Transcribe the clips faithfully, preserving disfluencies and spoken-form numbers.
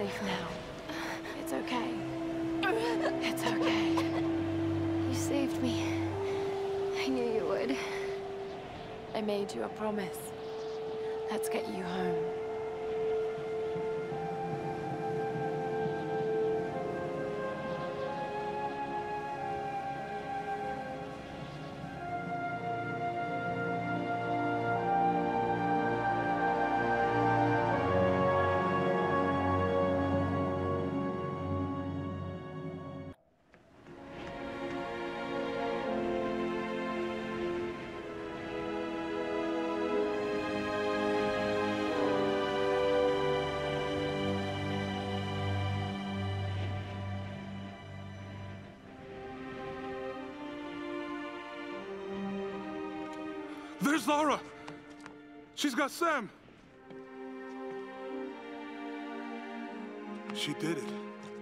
safe now. It's okay. It's okay. You saved me. I knew you would. I made you a promise. Let's get you home. There's Lara! She's got Sam! She did it.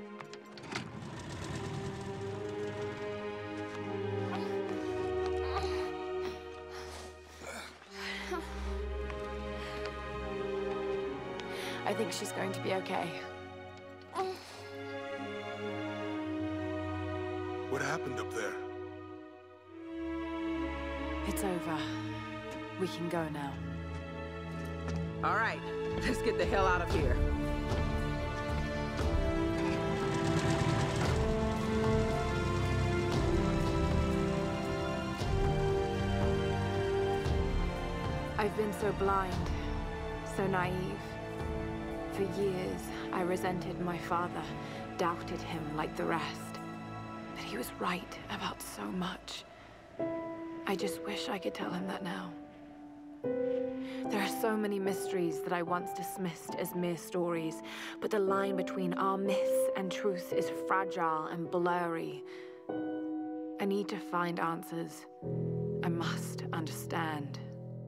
I think she's going to be okay. What happened up there? It's over. We can go now. All right, let's get the hell out of here. I've been so blind, so naive. For years, I resented my father, doubted him like the rest. But he was right about so much. I just wish I could tell him that now. There are so many mysteries that I once dismissed as mere stories, but the line between our myths and truth is fragile and blurry. I need to find answers. I must understand.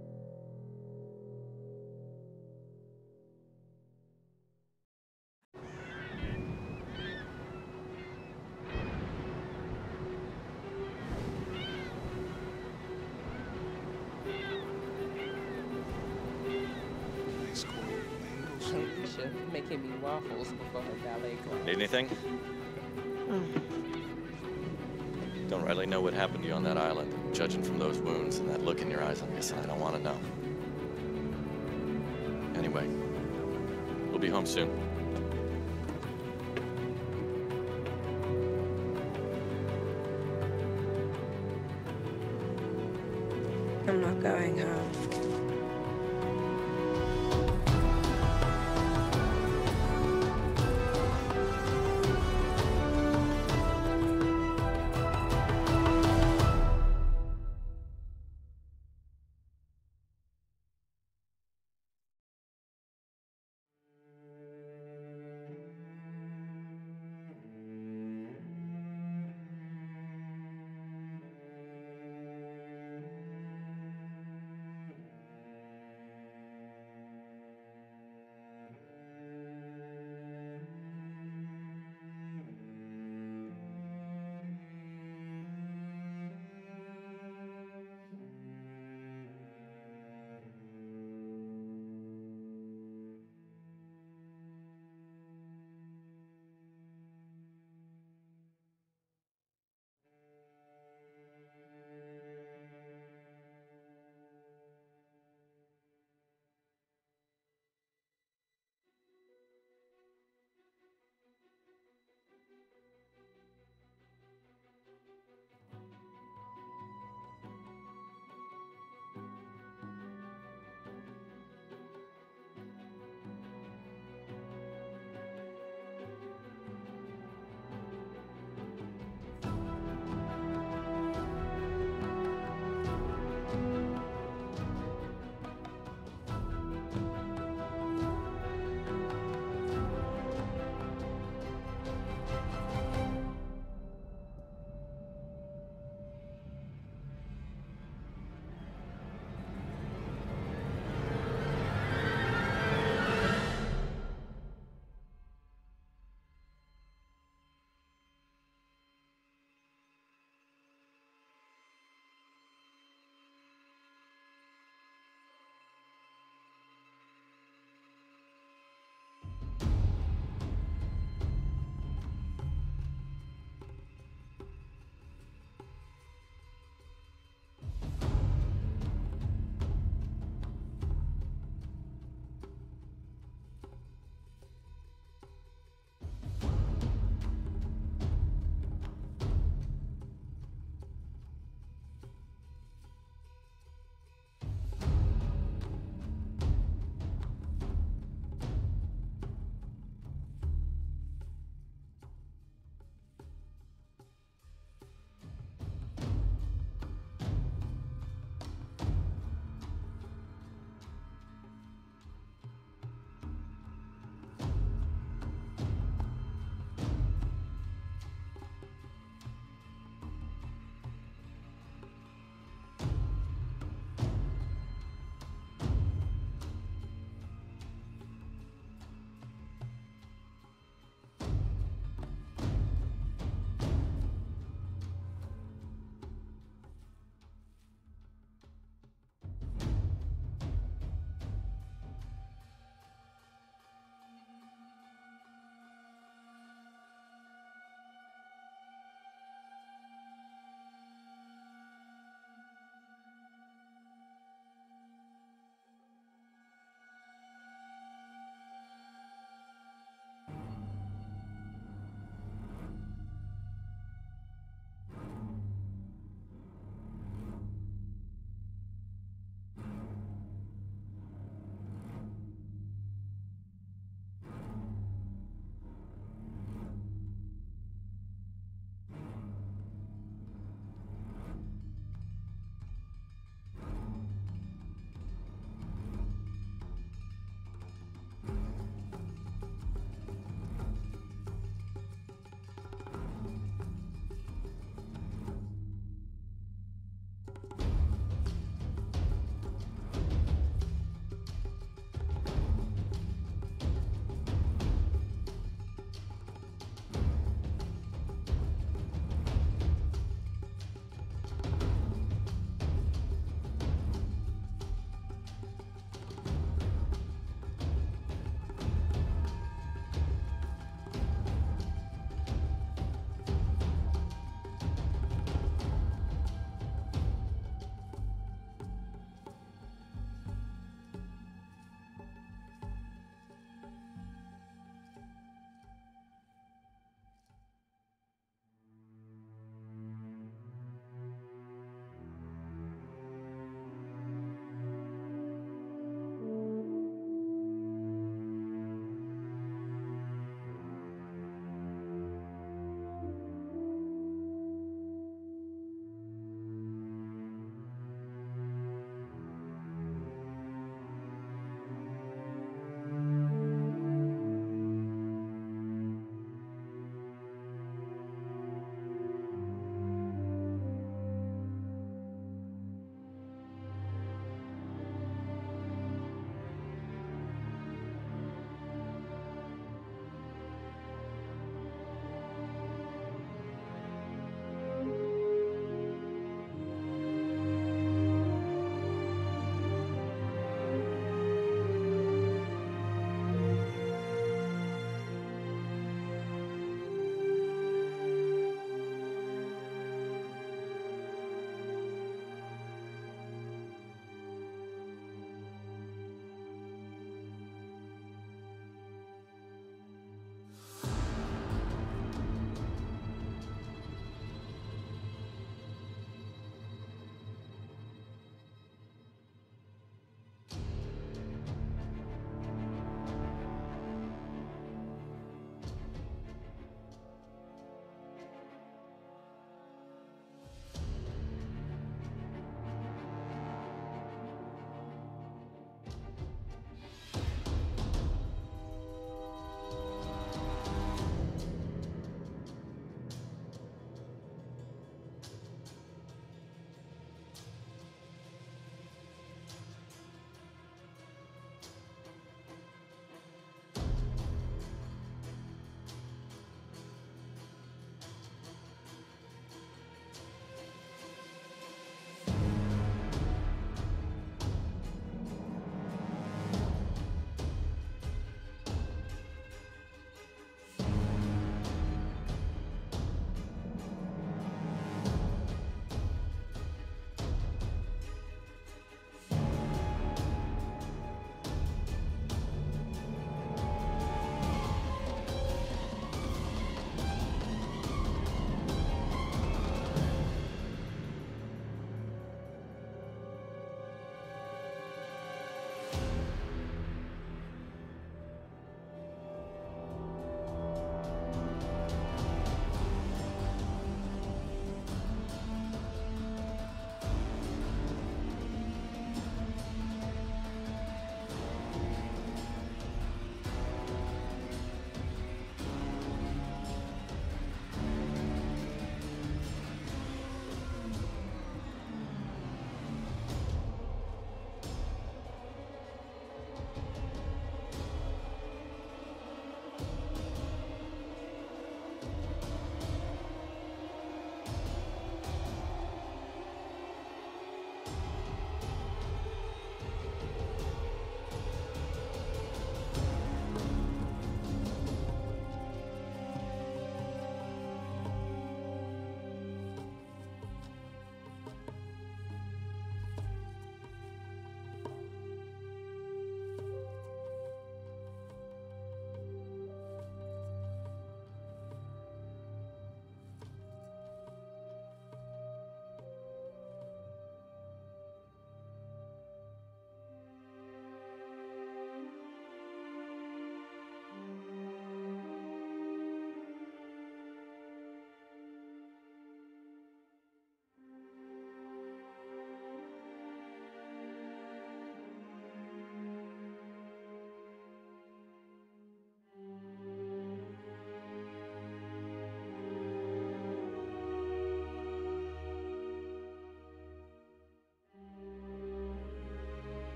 Making me waffles before her ballet class. Need anything? Mm. Don't really know what happened to you on that island. Judging from those wounds and that look in your eyes, I'm guessing I don't want to know. Anyway, we'll be home soon.